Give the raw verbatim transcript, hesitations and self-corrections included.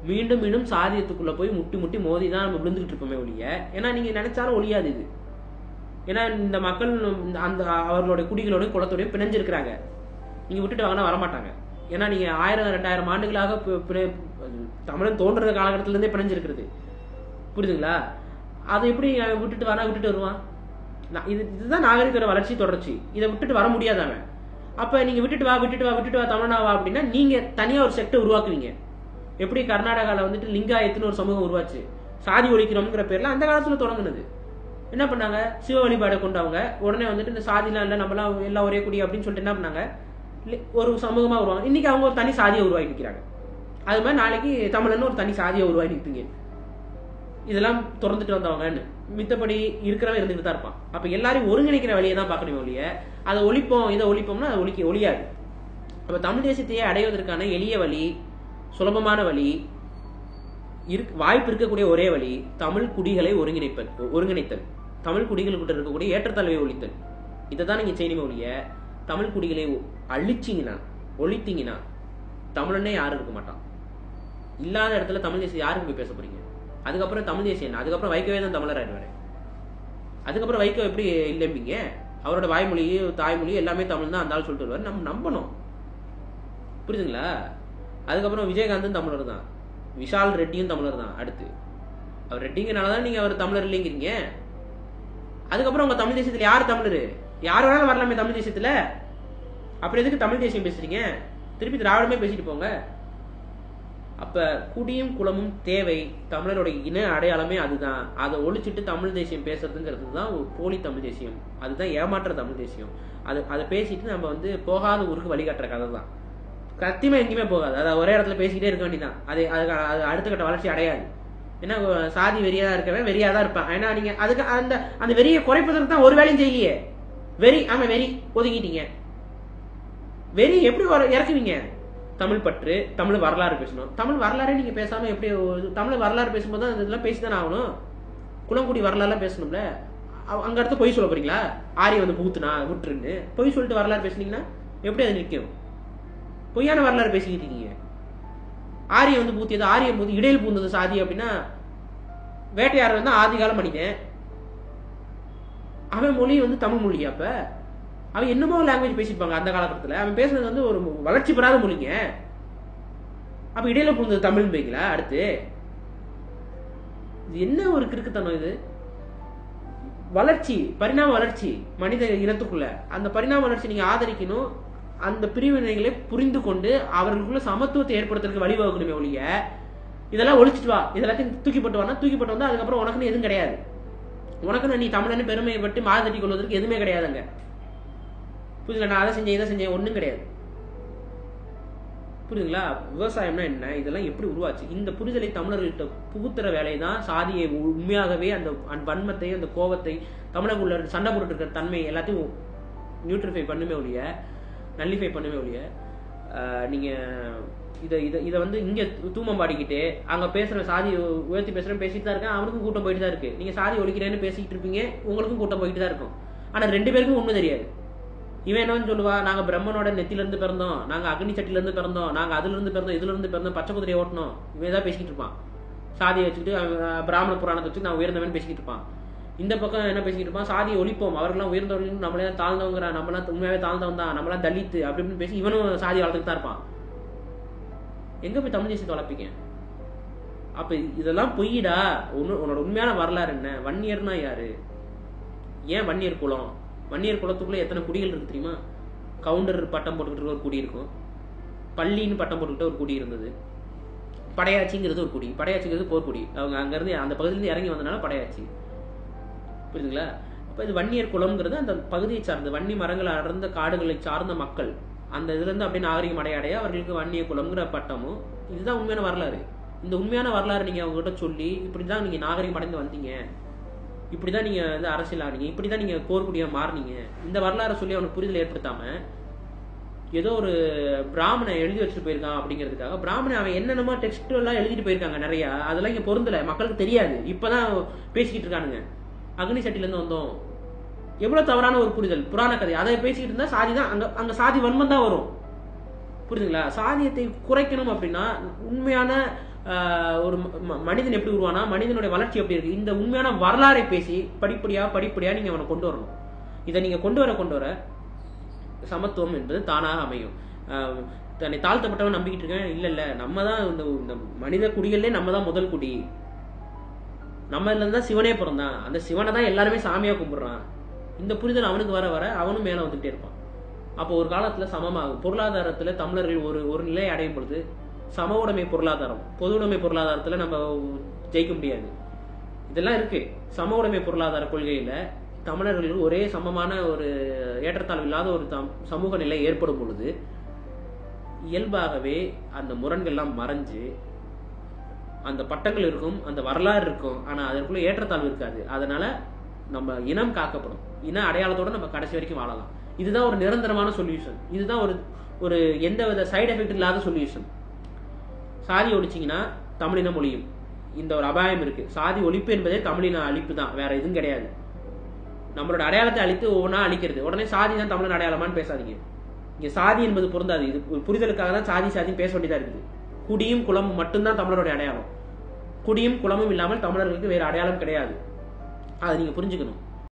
மீண்டும் மீண்டும் சாதியத்துக்குள்ள போய் முட்டி முட்டி மோதி தான் நம்ம விழுந்துகிட்டு இருப்போமே ஒழிய, ஏன்னா நீங்க நினைச்சாலும் ஒழியாது இது. ஏன்னா இந்த மக்கள் அந்த அவர்களுடைய குடிகளோட குலத்தோடய பிணைஞ்சிருக்கிறாங்க. நீங்க விட்டுட்டு வாங்கினா வரமாட்டாங்க. ஏன்னா நீங்க ஆயிரம் ரெண்டாயிரம் ஆண்டுகளாக தமிழன் தோன்ற காலகட்டத்தில இருந்தே பிணைஞ்சிருக்கிறது. புரியுதுங்களா? அதை எப்படி விட்டுட்டு வரா விட்டுட்டு வருவான்? இது இதுதான் நாகரிகத்தோட வளர்ச்சி தொடர்ச்சி. இதை விட்டுட்டு வர முடியாது அவன். அப்ப நீங்க விட்டுட்டு வா விட்டுட்டு வா விட்டுட்டு வா தமிழனாவா அப்படின்னா நீங்க தனியா ஒரு செக்டை உருவாக்குவீங்க. எப்படி கர்நாடகாவில் வந்துட்டு லிங்காயத்துன்னு ஒரு சமூகம் உருவாச்சு, சாதி ஒழிக்கிறோம்ங்கிற பேர்ல அந்த காலத்துல தொடங்குனது. என்ன பண்ணாங்க? சிவ வழிபாடை கொண்டவங்க உடனே வந்துட்டு இந்த சாதிலாம் இல்லை, நம்மளாம் எல்லாம் ஒரே குடி அப்படின்னு சொல்லிட்டு என்ன பண்ணாங்க, ஒரு சமூகமா உருவாங்க. இன்னைக்கு அவங்க ஒரு தனி சாதியை உருவாக்கி நிற்கிறாங்க. அது மாதிரி நாளைக்கு தமிழன்னு ஒரு தனி சாதியை உருவாக்கி நிற்பீங்க. இதெல்லாம் திறந்துட்டு வந்தவங்கன்னு மித்தபடி இருக்கிறவன் இருந்துட்டு தான் இருப்பான். அப்ப எல்லாரையும் ஒருங்கிணைக்கிற வழியை தான் பார்க்கணும் ஒழிய அதை ஒழிப்போம் இதை ஒழிப்போம்னா அதை ஒழிக்க ஒழியாது. அப்ப தமிழ் தேசியத்தையே அடைவதற்கான எளிய வழி, சுலபமான வழி, வாய்ப்பு இருக்கக்கூடிய ஒரே வழி தமிழ் குடிகளை ஒருங்கிணைப்பல் ஒருங்கிணைத்தல் தமிழ் குடிகளுக்கிட்ட இருக்கக்கூடிய ஏற்றத்தாழ்வை ஒழித்தல். இதை தான் நீங்க செய்யணுமே ஒழிய தமிழ் குடிகளை அழிச்சிங்கன்னா ஒழித்தீங்கன்னா தமிழனே யாரும் இருக்க மாட்டான். இல்லாத இடத்துல தமிழ் தேசியம் யாருக்கு போய் பேச போறீங்க? அதுக்கப்புறம் தமிழ் தேசியம் என்ன? அதுக்கப்புறம் வைக்கவே தான் தமிழர் ஆயிடுவாரு. அதுக்கப்புறம் வைக்க எப்படி இல்லைம்பிங்க? அவரோட வாய்மொழி தாய்மொழி எல்லாமே தமிழ் தான் அந்த ஆள் சொல்லிட்டு வருவார். நம்ம நம்பணும். புரியுதுங்களா? அதுக்கப்புறம் விஜயகாந்தும் தமிழர் தான், விஷால் ரெட்டியும் தமிழர் தான். அடுத்து அவர் ரெட்டிங்கனாலதான் நீங்க அவர் தமிழர் இல்லைங்கிறீங்க. அதுக்கப்புறம் உங்க தமிழ் தேசியத்துல யாரு தமிழரு? யார் வேணாலும் வரலாமே தமிழ் தேசியத்துல. அப்புறம் எதுக்கு தமிழ் தேசியம் பேசுறீங்க? திருப்பி திராவிடமே பேசிட்டு போங்க. அப்ப குடியும் குலமும் தேவை. தமிழரோட இன அடையாளமே அதுதான். அதை ஒழிச்சிட்டு தமிழ் தேசியம் பேசுறதுங்கிறது தான் ஒரு போலி தமிழ் தேசியம். அதுதான் ஏமாற்ற தமிழ் தேசியம். அது அதை பேசிட்டு நம்ம வந்து போகாத ஊருக்கு வழிகாட்டுற கதை தான். சத்தியமா எங்கேயுமே போகாது. அதை ஒரே இடத்துல பேசிக்கிட்டே இருக்க வேண்டியதான். அது அது அடுத்த கட்ட வளர்ச்சி அடையாது. ஏன்னா சாதி வெறியா இருக்கவன் வெறியா தான் இருப்பான். ஏன்னா நீங்க அதுக்கு அந்த அந்த வெறியை குறைப்பதற்கு தான் ஒரு வேலையும் செய்யலையே. வெறி ஆமா வெறி ஒதுக்கிட்டீங்க. வெறி எப்படி இறக்குவீங்க? தமிழ் பற்று, தமிழ் வரலாறு பேசணும். தமிழ் வரலாறே நீங்க பேசாம எப்படி? தமிழ் வரலாறு பேசும்போது தான் இதெல்லாம் பேசிதானே ஆகணும். குளங்குடி வரலாறுலாம் பேசணும்ல. அங்க அடுத்து பொய் சொல்ல போறீங்களா? ஆரிய வந்து பூத்துனா விட்டுருந்து பொய் சொல்லிட்டு வரலாறு பேசுனீங்கன்னா எப்படி அது நிற்கும்? பொய்யான வரலாறு பேசிக்கிட்டு இருக்கீங்க. ஆரிய வந்து பூத்தியது, ஆரியம் பூத்து இடையில் பூந்தது சாதி அப்படின்னா வேட்டையார் வந்து ஆதிகால மனிதன். அவன் மொழி வந்து தமிழ் மொழி. அப்ப அவன் என்னமோ லாங்குவேஜ் பேசிப்பாங்க அந்த காலகட்டத்தில். அவன் பேசுனது வந்து ஒரு வளர்ச்சி பெறாத மொழிங்க. அப்ப இடையில பூந்தது தமிழ் பேங்களா? அடுத்து இது என்ன ஒரு கிறுக்குத்தனம் இது? வளர்ச்சி, பரிணாம வளர்ச்சி மனித இனத்துக்குள்ள. அந்த பரிணாம வளர்ச்சி நீங்க ஆதரிக்கணும். அந்த பிரிவினைகளை புரிந்து கொண்டு அவர்களுக்குள்ள சமத்துவத்தை ஏற்படுத்துறதுக்கு வழிவகுக்கணுமே ஒழிய இதெல்லாம் ஒழிச்சிட்டு வா, இதெல்லாத்தையும் தூக்கிப்பட்டு வானா தூக்கிப்பட்டு வந்தா அதுக்கப்புறம் உனக்குன்னு எதுவும் கிடையாது. உனக்குன்னு நீ தமிழன்னு பெருமையை பட்டு மாறு தட்டி கொள்வதற்கு எதுவுமே கிடையாதுங்க. புரியுதுங்களா? நான் அதை செஞ்சேன் இதை செஞ்சேன் ஒன்றும் கிடையாது. புரியுதுங்களா? விவசாயம்னா என்ன, இதெல்லாம் எப்படி உருவாச்சு? இந்த புரிதலை தமிழர்கள்ட்ட புகுத்துற வேலையை தான் சாதியை உண்மையாகவே அந்த வன்மத்தை அந்த கோபத்தை தமிழகுள்ள சண்டை போட்டு இருக்கிற தன்மை எல்லாத்தையும் நியூட்ரிஃபை பண்ணுமே ஒழிய நல்லிஃபை பண்ணுமே ஒழிய நீங்க இதை இதை இதை வந்து இங்க தூமம் பாடிக்கிட்டு அங்க பேசுற சாதி உயர்த்தி பேசுறேன் பேசிட்டு தான் இருக்கேன். அவனுக்கும் கூட்டம் போயிட்டு தான் இருக்கு. நீங்க சாதி ஒழிக்கிறேன்னு பேசிக்கிட்டு இருப்பீங்க, உங்களுக்கும் கூட்டம் போயிட்டு தான் இருக்கும். ஆனா ரெண்டு பேருக்கும் உண்மை தெரியாது. இவன் என்னன்னு சொல்லுவா, நாங்க பிரம்மனோட நெத்தில இருந்து பிறந்தோம், நாங்க அக்னி சட்டில இருந்து பிறந்தோம், நாங்க அதுல இருந்து பிறந்தோம், இதுல இருந்து பிறந்தோம், பச்சை குதிரையை ஓட்டணும். இவன் தான் பேசிக்கிட்டு இருப்பான். சாதியை வச்சுக்கிட்டு பிராமண புராணத்தை வச்சு நான் உயர்ந்தவன் பேசிக்கிட்டு இருப்பான். இந்த பக்கம் என்ன பேசிக்கிட்டு இருப்பான், சாதியை ஒழிப்போம், அவர்கள்லாம் உயர்ந்தவர்கள், நம்மளே தாழ்ந்தவங்கிற, நம்மளாம் உண்மையாவே தாழ்ந்தவன் தான், நம்மளாம் தலித்து அப்படி இப்படின்னு பேசி இவனும் சாதி வளர்த்துக்கு தான் இருப்பான். எங்க போய் தமிழ் தேசியத்தை வளர்ப்பீங்க? அப்ப இதெல்லாம் பொய்யிடா. ஒன்னு உன்னோட உண்மையான வரலாறு என்ன? வன்னியர்னா யாரு? ஏன் வன்னியர் குலம்? வன்னியர் குலத்துக்குள்ள எத்தனை குடிகள் இருக்கு தெரியுமா? கவுண்டர் பட்டம் போட்டுக்கிட்டு ஒரு குடி இருக்கும், பள்ளின்னு பட்டம் போட்டுக்கிட்ட ஒரு குடி இருந்தது, படையாச்சிங்கிறது ஒரு குடி. படையாச்சிங்கிறது போர்க்குடி. அவங்க அங்க இருந்து அந்த பகுதியிலிருந்து இறங்கி வந்தனால படையாச்சி. புரியுதுங்களா? அப்ப இது வன்னியர் குலம்ங்கிறது அந்த பகுதியை சார்ந்த வன்னி மரங்கள் அடர்ந்த காடுகளை சார்ந்த மக்கள். அந்த இதுல இருந்து அப்படியே நாகரிகம் அடையாடைய அவர்களுக்கு வன்னிய குலம்ங்கிற பட்டமும். இதுதான் உண்மையான வரலாறு. இந்த உண்மையான வரலாறு நீங்க அவங்க கிட்ட சொல்லி இப்படிதான் நீங்க நாகரிகம் அடைந்து வந்தீங்க, இப்படிதான் நீங்க வந்து அரசியல் ஆனீங்க, இப்படிதான் நீங்க போர்க்குடியா மாறினீங்க, இந்த வரலாறு சொல்லி அவனுக்கு புரிதல் ஏற்படுத்தாம ஏதோ ஒரு பிராமணன் எழுதி வச்சுட்டு போயிருக்கான் அப்படிங்கிறதுக்காக பிராமணன் அவன் என்னென்னமோ டெக்ஸ்ட் எல்லாம் எழுதிட்டு போயிருக்காங்க நிறைய. அதெல்லாம் இங்க பொருந்தல, மக்களுக்கு தெரியாது. இப்பதான் பேசிக்கிட்டு இருக்கானுங்க. அக்னி சட்டில இருந்து வந்தோம், எவ்வளவு தவறான ஒரு புரிதல், புராண கதை. அதை பேசிக்கிட்டு இருந்தா சாதி தான் அங்க அங்க சாதி வன்மம் தான் வரும். புரியுதுங்களா? சாதியத்தை குறைக்கணும் அப்படின்னா உண்மையான ஒரு மனிதன் எப்படி உருவானா, மனிதனுடைய வளர்ச்சி எப்படி இருக்கு, இந்த உண்மையான வரலாறை பேசி படிப்படியா படிப்படியா நீங்க அவனை கொண்டு வரணும். இதை நீங்க கொண்டு வர கொண்டு வர சமத்துவம் என்பது தானாக அமையும். தன்னை தாழ்த்தப்பட்டவன் நம்பிக்கிட்டு இருக்கேன், இல்ல இல்ல நம்ம தான் இந்த மனித குடிகள்லே நம்ம தான் முதல் குடி, நம்ம இதுல இருந்தா சிவனே பிறந்தான், அந்த சிவனை தான் எல்லாருமே சாமியா கும்பிடுறான், இந்த புரிதல் அவனுக்கு வர வர அவனும் மேல வந்துட்டே இருப்பான். அப்போ ஒரு காலத்துல சமமாகும். பொருளாதாரத்துல தமிழர்கள் ஒரு ஒரு நிலை அடையும் பொழுது சம உடைமை பொருளாதாரம், பொது உடைமை பொருளாதாரத்துல நம்ம ஜெயிக்க முடியாது. இதெல்லாம் இருக்கு. சம உடைமை பொருளாதார கொள்கையில தமிழர்கள் ஒரே சமமான ஒரு ஏற்றத்தாழ்வு இல்லாத ஒரு சமூக நிலை ஏற்படும் பொழுது இயல்பாகவே அந்த முரண்கள்லாம் மறைஞ்சு அந்த பட்டங்கள் இருக்கும், அந்த வரலாறு இருக்கும், ஆனா அதற்குள்ள ஏற்றத்தாழ்வு இருக்காது. அதனால நம்ம இனம் காக்கப்படும். இன அடையாளத்தோட நம்ம கடைசி வரைக்கும் வாழலாம். இதுதான் ஒரு நிரந்தரமான சொல்யூஷன். இதுதான் ஒரு ஒரு எந்த வித சைடு எஃபெக்ட் இல்லாத சொல்யூஷன். சாதி ஒழிச்சிங்கன்னா தமிழினம் ஒழியும். இந்த ஒரு அபாயம் இருக்கு. சாதி ஒழிப்பு என்பதே தமிழின அழிப்பு தான், வேற எதுவும் கிடையாது. நம்மளோட அடையாளத்தை அழித்து ஒவ்வொன்றா அழிக்கிறது. உடனே சாதி தான் தமிழன் அடையாளமானு பேசாதீங்க. இங்க சாதி என்பது பொருந்தாது. இது ஒரு புரிதலுக்காக தான் சாதி சாதின்னு பேச வேண்டியதா இருக்குது. குடியும் குலமும் மட்டும்தான் தமிழருடைய அடையாளம். குடியும் குலமும் இல்லாமல் தமிழர்களுக்கு வேற அடையாளம் கிடையாது. அதை நீங்க புரிஞ்சுக்கணும்.